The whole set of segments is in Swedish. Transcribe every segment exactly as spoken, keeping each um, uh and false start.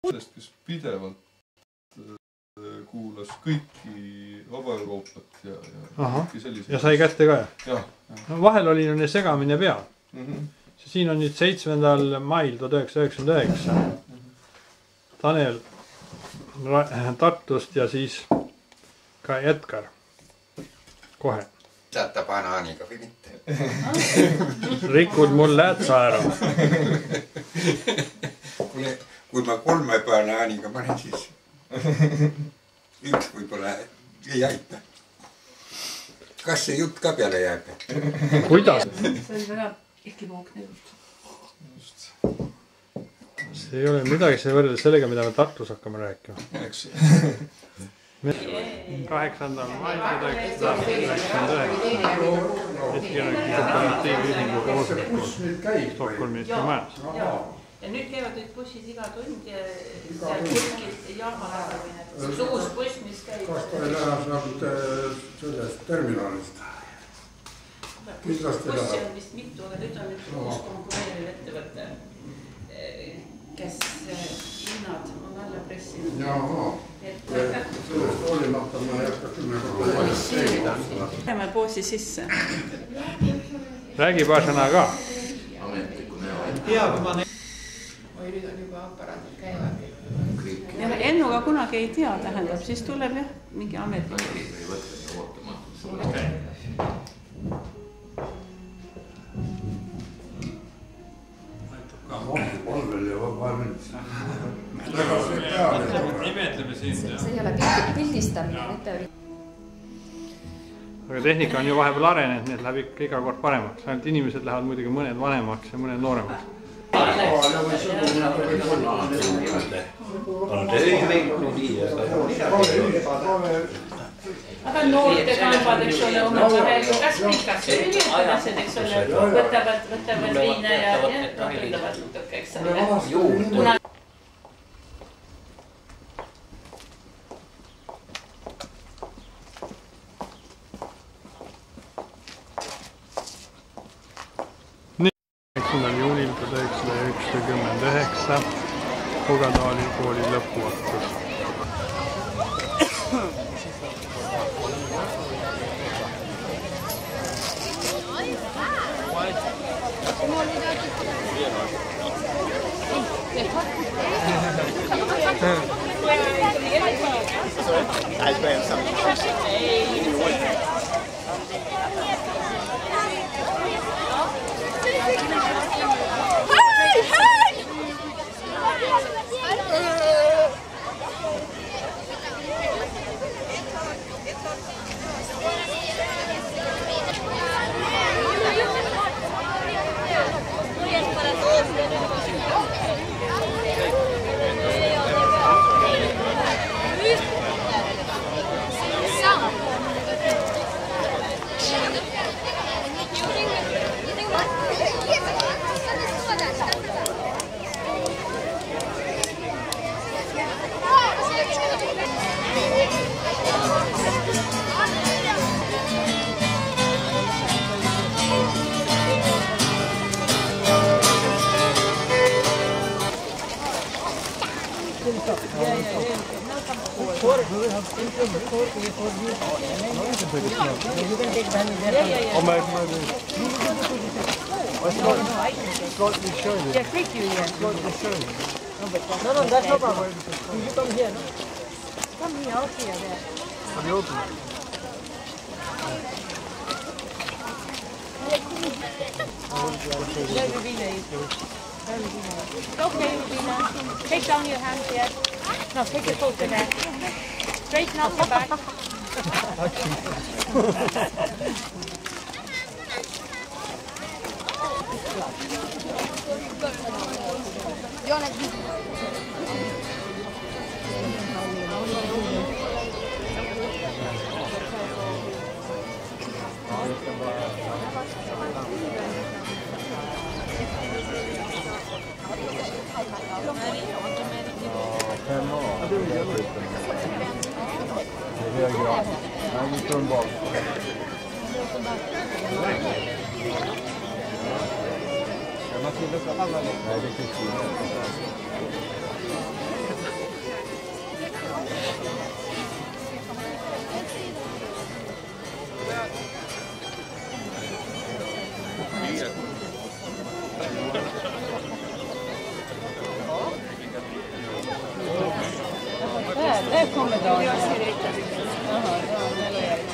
sellest, kes pidevalt kuulas kõiki Vaba-Euroopat ja, ja kõiki selliseid. Ja sai kätte ka, jah? Jah. No vahel oli nüüd segamine peal. Mm -hmm. Siin on nüüd seitsmendal mail tuhat üheksasada üheksakümmend üheksa. Tanel Tartust ja siis ka Edgar. Kohe. Saad ta banaaniga või mitte? Rikud mul lätsa ära. Kui ma kolme banaaniga panen, siis üks võib-olla ei aita. Kas see jutt ka peale jääb? Kuidas? See oli väga ihkipook nüüd. See ei ole midagi, see võrreldes sellega, mida me Tartus hakkame rääkima. kaheksandal mail tuhat üheksasada üheksakümmend üheksa Eestkirjanike Kooperatiivühingu koosolekul Stockholmi Eesti majas. Ja nüüd käivad nüüd bussid iga tund ja kuskil jaama läheb. See uus buss, mis käib. Kas ta ei läheb nagu sellest terminalist? Bussi on vist mitu, aga nüüd on üks uus konkureeriv ettevõte, kes hinnad on alla pressinud. Jaha. Sellest hoolimata ma ei hakka kümme korda. Läheme poossi sisse. Räägi paar sõna ka. Oi, nüüd on juba aparaadid käivad. Ja ennuga kunagi ei tea, tähendab, siis tuleb jah, mingi ametlik. Palvel ja vahel Nimetleme sind. See ei ole pildistamine, mitte üritamine. Aga tehnika on ju vahepeal arenenud, nii et läheb ikka iga kord paremaks. Ainult inimesed lähevad muidugi mõned vanemaks ja mõned nooremaks. Aga noorte kambad, eks ole, oma vahel, kas pikast üliõpilased, eks ole, võtavad viina ja õpildavad natuke, eks ole. kaheksandal juunil tuhat üheksasada üheksakümmend üheksa Pugadali kooli lõpuaktus. Yeah, take you here. No, no, that's no problem. You come here, no? Come here, out here, there. Har vi open? There, Rubina is. There, Rubina is. Okay, Rubina. Take down your hands here. No, take your foot to that. Straighten out your back. Yo la vi. Det är hög grad. Nej, vi tar en boll. Matilda ska alla. Nej, det är Kristina. kommer Daniel. Jag ser det. Jaha, Daniel och Erik.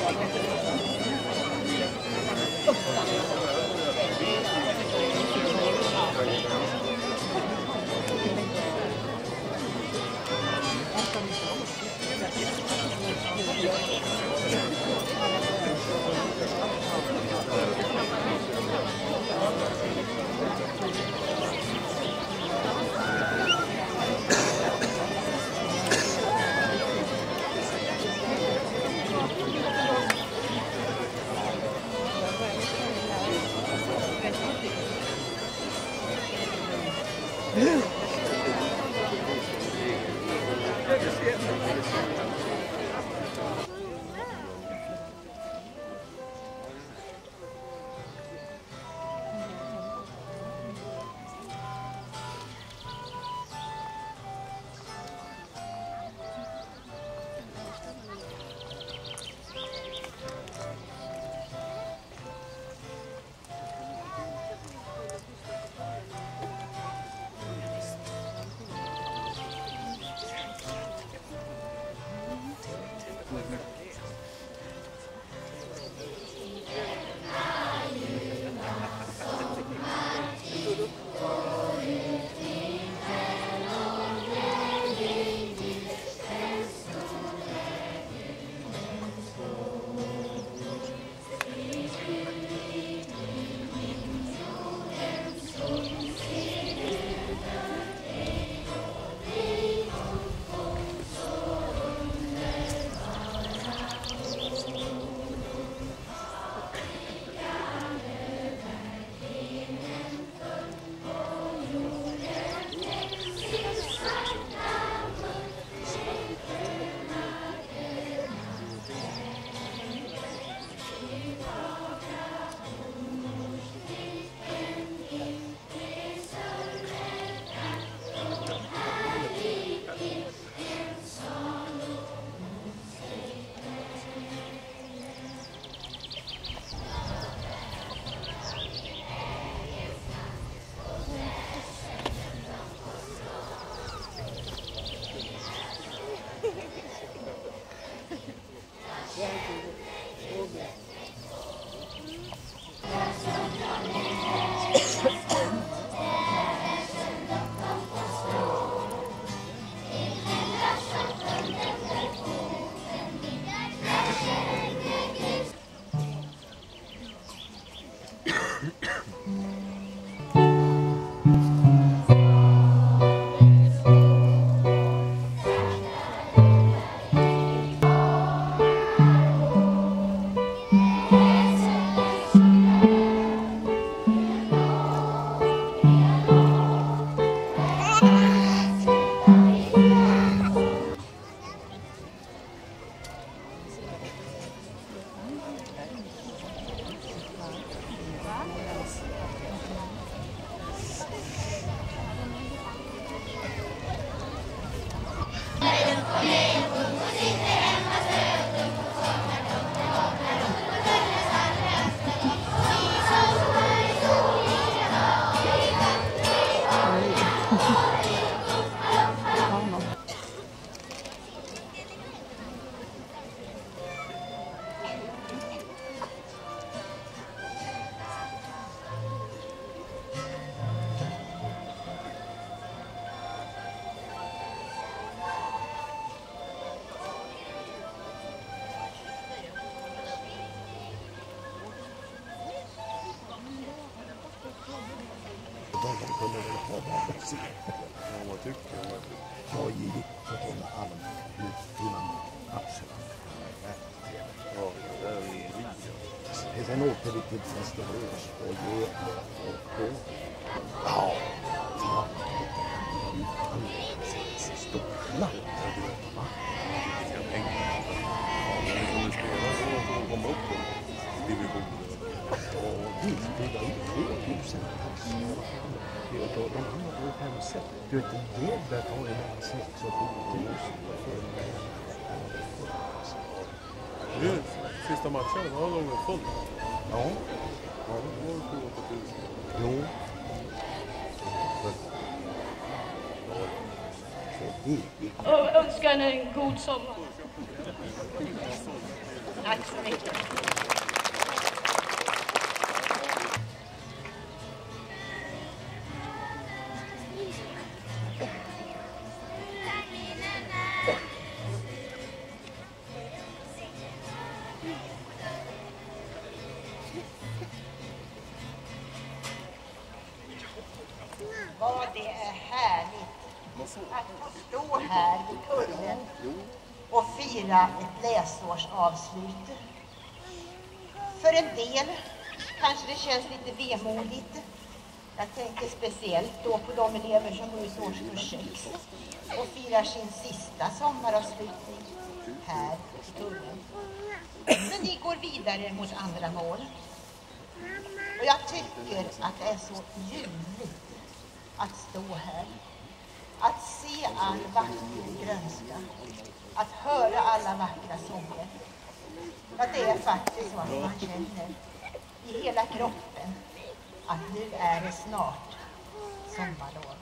De kommer väl ha det att se. Ja, vad tycker du? Ja, givet så håller alla hur, hur man absolut. Ja, det är ju en sen åkte vi till Västerås och Gävle och på. Ja, fan. Alldeles stora. Va? Jag tänker. Ja, men det kommer spela så att komma upp i divisionen. Och visst, det var ju tvåtusen personer. De andra var ju fem sex. Du vet, det tar ju mellan sex och sjutusen. Nu, sista matchen, var de gått fullt? Ja. Ja, det var sju åtta tusen. Jo. Så Och önskar henne en god sommar. Tack så mycket. Vad det är härligt att få stå här vid kullen och fira ett läsårsavslut. För en del kanske det känns lite vemodigt. Jag tänker speciellt då på de elever som går ut årskurs sex och firar sin sista sommaravslutning här i kullen. Men ni går vidare mot andra mål. Och jag tycker att det är så ljuvligt att stå här, att se all vacker grönska, att höra alla vackra sånger. Ja, det är faktiskt så att man känner i hela kroppen att nu är det snart sommarlov.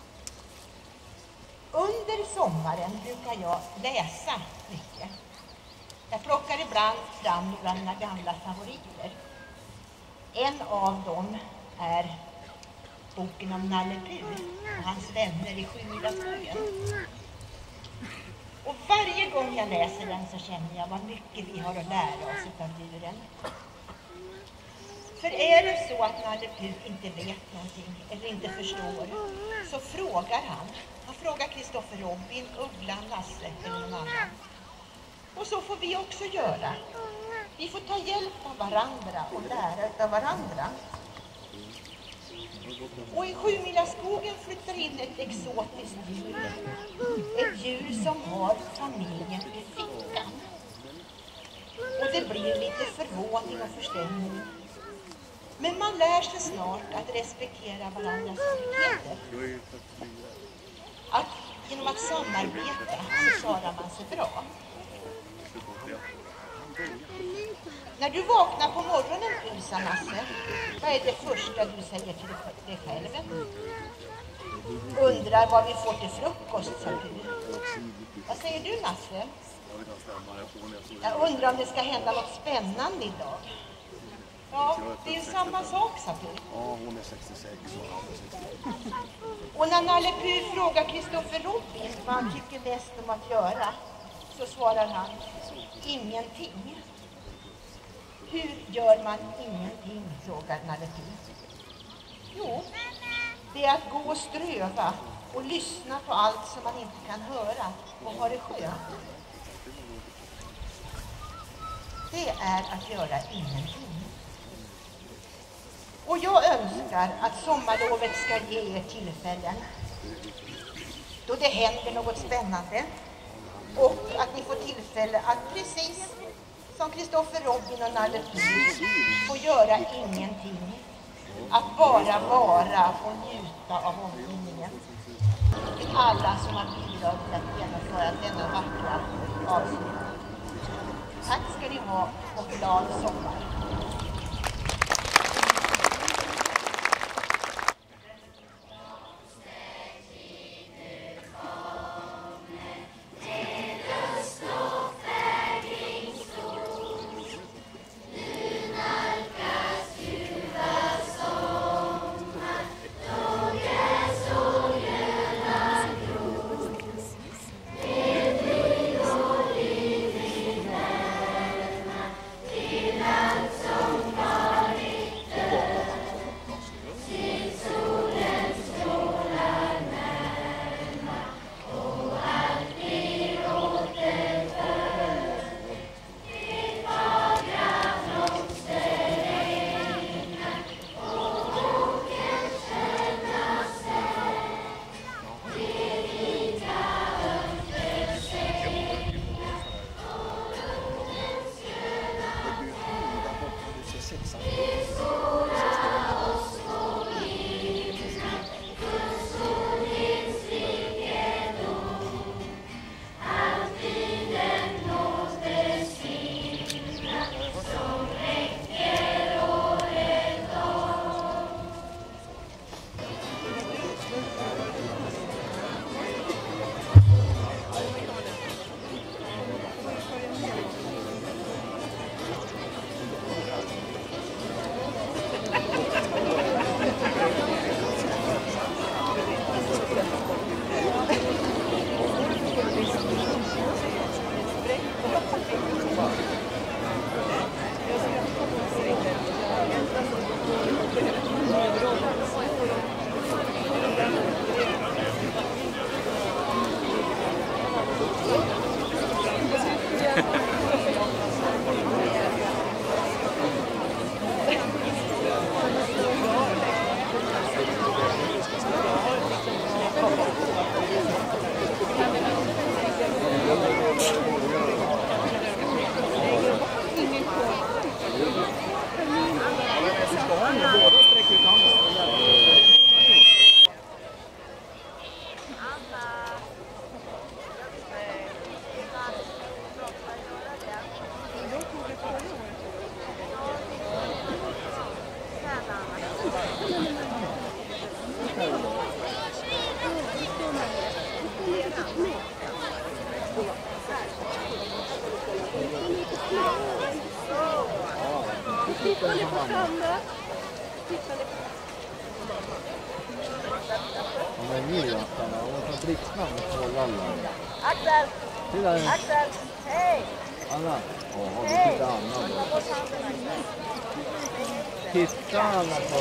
Under sommaren brukar jag läsa mycket. Jag plockar ibland fram några mina gamla favoriter. En av dem är boken om Nalle Puh och hans vänner i Sjumilaskogen. Och varje gång jag läser den så känner jag vad mycket vi har att lära oss av djuren. För är det så att Nalle Puh inte vet någonting eller inte förstår så frågar han. Han frågar Kristoffer Robin, Ugglan, Lasse eller någon annan. Och så får vi också göra. Vi får ta hjälp av varandra och lära av varandra. Och i Sjumilaskogen flyttar in ett exotiskt djur. Ett djur som har familjen i fickan. Och det blir lite förvåning och förstämning. Men man lär sig snart att respektera varandras olikheter. Att genom att samarbeta så klarar man sig bra. När du vaknar på morgonen, Usa Nasse, vad är det första du säger till dig själv? Undrar vad vi får till frukost, sa du. Vad säger du, Nasse? Jag undrar om det ska hända något spännande idag. Ja, det är ju samma sak, sa du. Ja, hon är sextiosex. Och när Nalle Puh frågar Kristoffer Robin vad han tycker bäst om att göra så svarar han ingenting. Hur gör man ingenting, frågar Nalle Puh. Jo, det är att gå och ströva och lyssna på allt som man inte kan höra och ha det skönt. Det är att göra ingenting. Och jag önskar att sommarlovet ska ge er tillfällen då det händer något spännande och att ni får tillfälle att precis som Kristoffer Robin och Nalle Puh får göra ingenting. Att bara vara och njuta av omgivningen. Till alla som har bidragit till att genomföra denna vackra avsnitt. Tack ska ni ha och glad sommar. Till Titta ni på Sandra. Titta ni på hon är ny att han har fått riksnamn på Lalla. Axel! Titta nu. Axel! Hej! Anna. Åh, har vi tittat Anna då? Titta Anna på.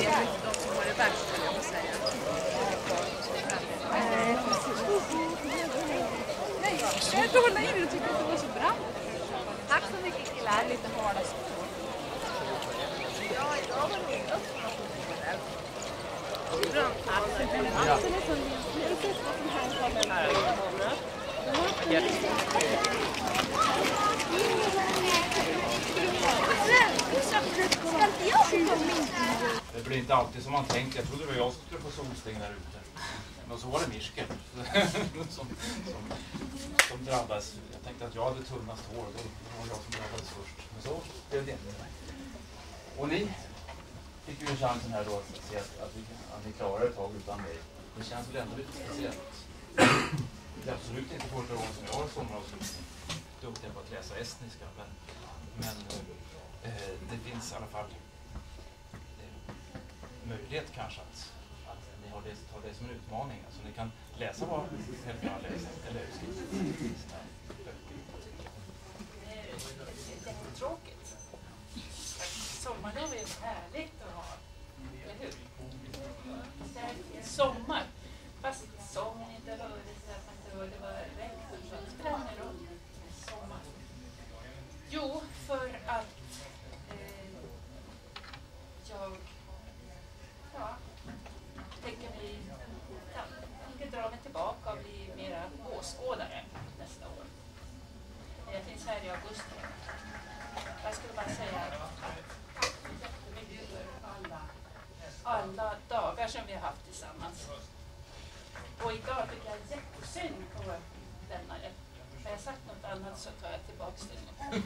Jag inte hålla i det och tycker att det var så bra. Tack så mycket killar. Lite hårda så. Ja, idag var det min öppna. Bra. Axel är som jag har sett vad som här kommer. Det blir inte alltid som man tänkte. Jag trodde det var jag som skulle få solsting där ute. Men så var det Mirske som, som, som drabbades. Jag tänkte att jag hade tunnast hår. Då var jag som drabbades först. Men så blev det inte. Och ni fick ju chansen här då att se att, att, vi, att ni klarar ett tag utan mig. Det känns väl ändå lite speciellt. Det är absolut inte första gången som jag har sommaravslutning. Duktig på att läsa estniska. Men, men eh, det finns i alla fall eh, möjlighet kanske att, att ni har det, tar det som en utmaning. Alltså ni kan läsa vad Helga har läst eller skrivit i sina böcker. Det är jättetråkigt. Sommarlov är härligt att ha. Eller hur? Sommar. Fast sången inte hörde så att man inte hörde vad räkten så det spelar ingen roll. Sommar. Jo, för att eh, jag ja, tänker bli ja, tänker dra mig tillbaka och bli mera åskådare nästa år. Jag finns här i augusti. Jag skulle bara säga att jättemycket för alla, alla dagar som vi har haft tillsammans. Och idag tycker jag jättesynd på lämna det. Har jag sagt något annat så tar jag tillbaka det nu.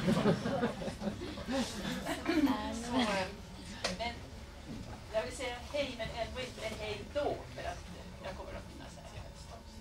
Så, men jag vill säga hej men ändå inte hej då för att jag kommer att finnas här i höst också.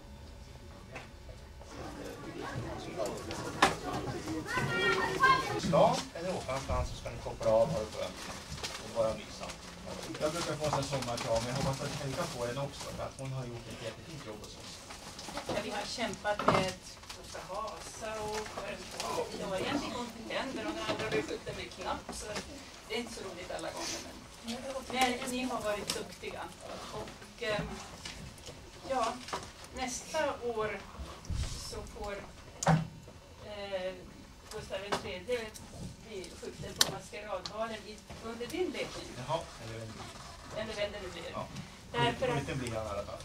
Stan eller ovanför så ska ni koppla av och ha det skönt och bara mysa. Jag brukar få en sommarkrav men jag hoppas att Helga får den också för att hon har gjort ett jättefint jobb hos oss. Ja, vi har kämpat med Gustav Vasa och det var egentligen kontinenter och den andra blev skjuten med knapp så det är inte så roligt alla gånger men, men ni har varit duktiga och eh, ja, nästa år så får eh, Gustav den tredje bli skjuten på maskeradbalen under din ledning. Jaha, eller vem? Eller vem det nu blir. Ja, Därför att lite blir han i alla fall.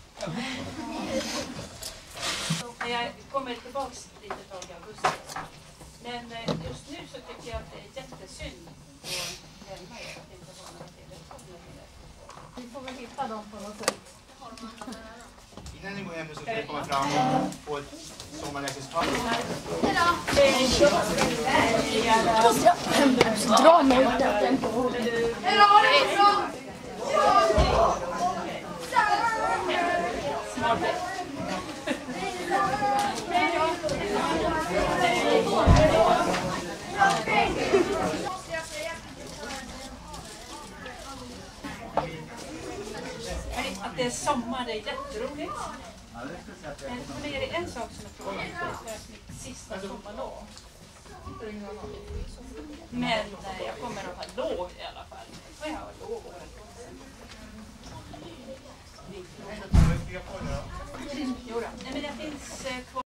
Men jag kommer tillbaks lite tag i augusti. Men just nu så tycker jag att det är jättesynd att lämna er att inte ha några telefon. Vi får väl hitta dem på något sätt. Innan ni går hem så ska ni komma fram och få ett sommarläsningspapper. Dra mig ut den. Att det är sommar, det är jätteroligt. Men för mig är det en sak som är tråkigt. Det är mitt sista sommarlov. Men jag kommer att ha lov i alla fall. Och jag har lov året också. Jo då. Nej, men det finns